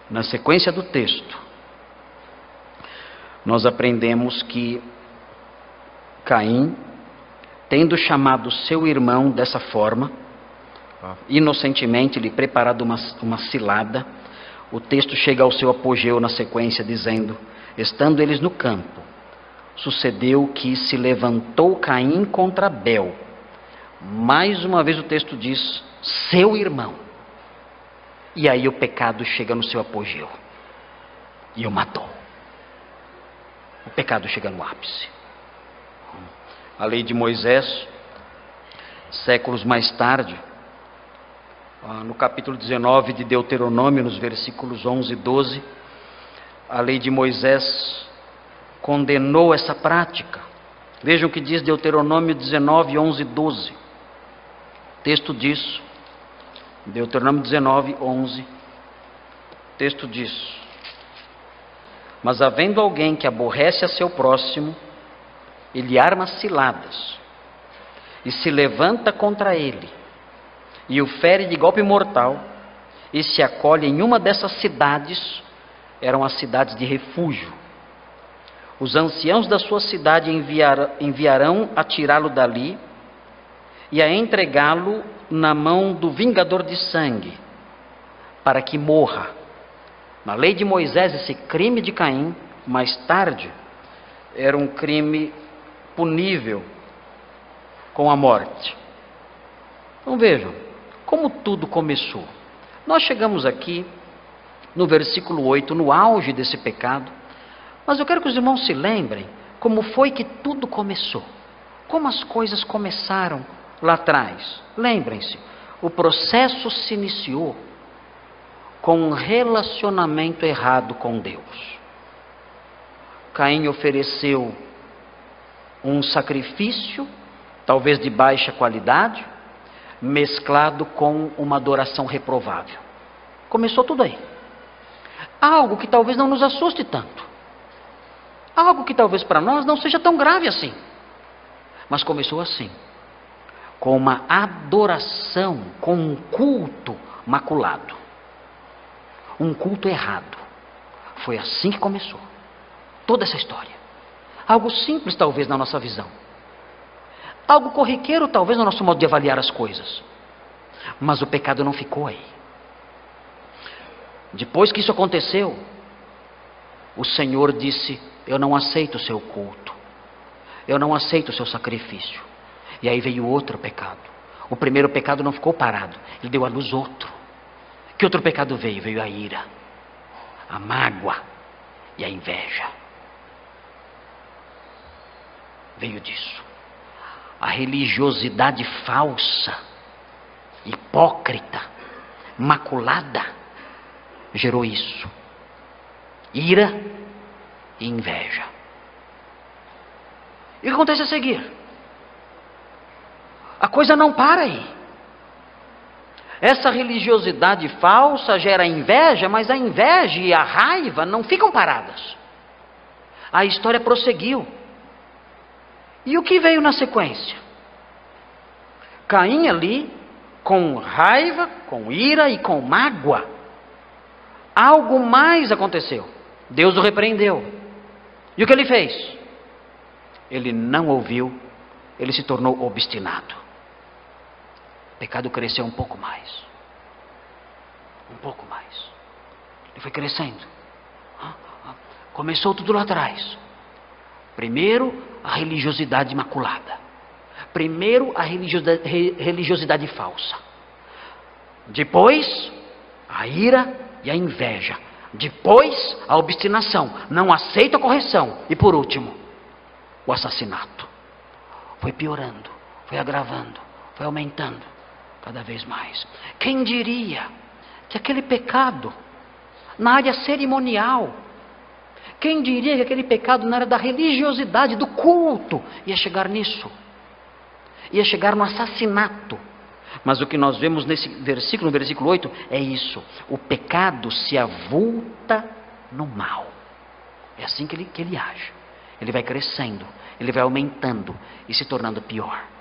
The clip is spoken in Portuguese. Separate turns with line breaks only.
Na sequência do texto, nós aprendemos que Caim, tendo chamado seu irmão dessa forma, inocentemente lhe preparado uma cilada, o texto chega ao seu apogeu na sequência dizendo: estando eles no campo, sucedeu que se levantou Caim contra Abel. Mais uma vez o texto diz, seu irmão. E aí o pecado chega no seu apogeu e o matou. O pecado chega no ápice. A lei de Moisés, séculos mais tarde, no capítulo 19 de Deuteronômio, nos versículos 11 e 12, a lei de Moisés condenou essa prática. Vejam o que diz Deuteronômio 19, 11 e 12. O texto diz, Deuteronômio 19, 11, o texto diz: mas havendo alguém que aborrece a seu próximo, ele arma ciladas, e se levanta contra ele, e o fere de golpe mortal, e se acolhe em uma dessas cidades, eram as cidades de refúgio. Os anciãos da sua cidade enviarão a tirá-lo dali, e a entregá-lo na mão do vingador de sangue, para que morra. Na lei de Moisés, esse crime de Caim, mais tarde, era um crime punível com a morte. Então vejam, como tudo começou. Nós chegamos aqui, no versículo 8, no auge desse pecado, mas eu quero que os irmãos se lembrem como foi que tudo começou. Como as coisas começaram lá atrás. Lembrem-se, o processo se iniciou com um relacionamento errado com Deus. Caim ofereceu um sacrifício, talvez de baixa qualidade, mesclado com uma adoração reprovável. Começou tudo aí. Algo que talvez não nos assuste tanto. Algo que talvez para nós não seja tão grave assim. Mas começou assim, com uma adoração, com um culto maculado. Um culto errado. Foi assim que começou toda essa história. Algo simples talvez na nossa visão. Algo corriqueiro talvez no nosso modo de avaliar as coisas. Mas o pecado não ficou aí. Depois que isso aconteceu, o Senhor disse: eu não aceito o seu culto. Eu não aceito o seu sacrifício. E aí veio outro pecado. O primeiro pecado não ficou parado. Ele deu à luz outro. Que outro pecado veio? Veio a ira, a mágoa e a inveja. Veio disso. A religiosidade falsa, hipócrita, maculada, gerou isso. Ira e inveja. E o que acontece a seguir? A coisa não para aí. Essa religiosidade falsa gera inveja, mas a inveja e a raiva não ficam paradas. A história prosseguiu. E o que veio na sequência? Caim ali, com raiva, com ira e com mágoa. Algo mais aconteceu. Deus o repreendeu. E o que ele fez? Ele não ouviu, ele se tornou obstinado. O pecado cresceu um pouco mais. Um pouco mais. Ele foi crescendo. Começou tudo lá atrás. Primeiro, a religiosidade imaculada. Primeiro, a religiosidade falsa. Depois, a ira e a inveja. Depois, a obstinação. Não aceita a correção. E por último, o assassinato. Foi piorando, foi agravando, foi aumentando cada vez mais. Quem diria que aquele pecado na área cerimonial, quem diria que aquele pecado na área da religiosidade, do culto, ia chegar nisso? Ia chegar no assassinato. Mas o que nós vemos nesse versículo, no versículo 8, é isso. O pecado se avulta no mal. É assim que ele age. Ele vai crescendo, ele vai aumentando e se tornando pior.